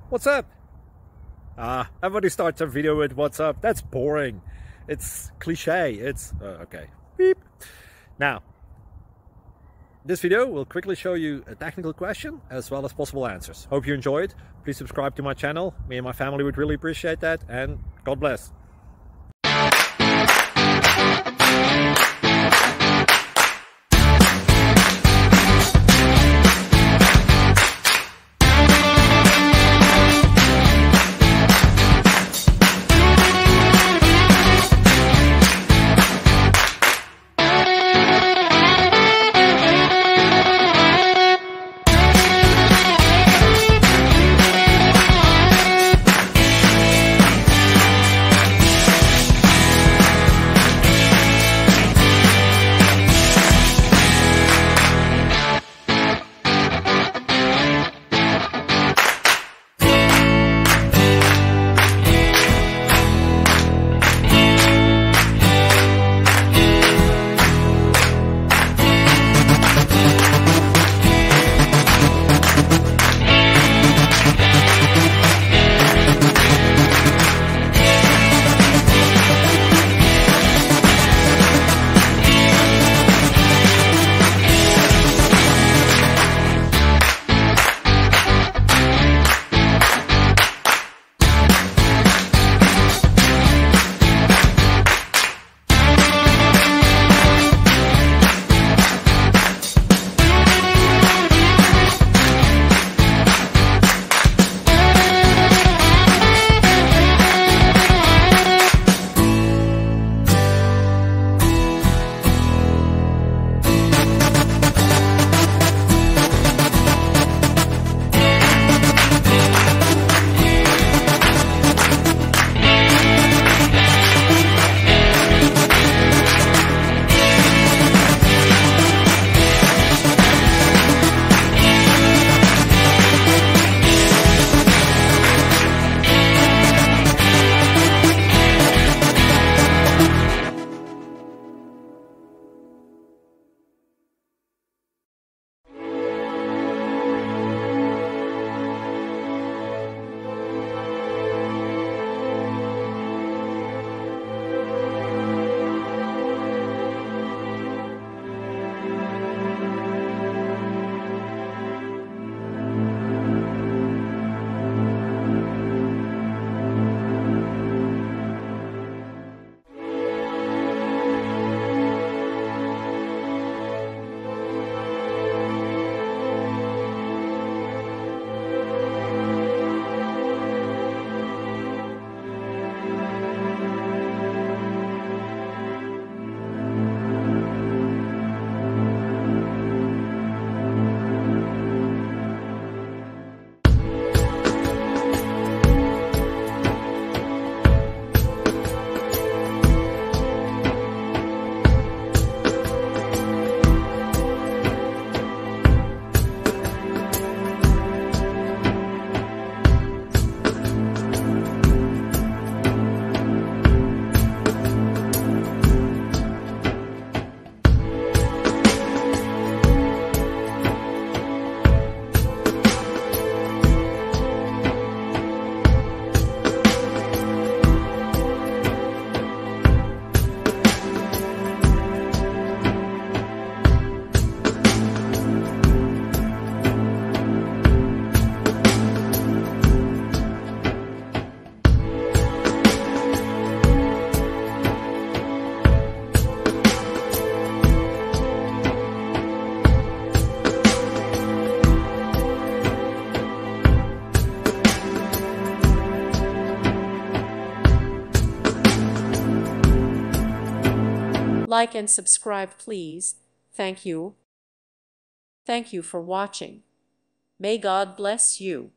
What's up? Everybody starts a video with what's up. That's boring. It's cliche. It's okay. Beep. Now, this video will quickly show you a technical question as well as possible answers. Hope you enjoyed. Please subscribe to my channel. Me and my family would really appreciate that, and God bless. Like and subscribe, please. Thank you. Thank you for watching. May God bless you.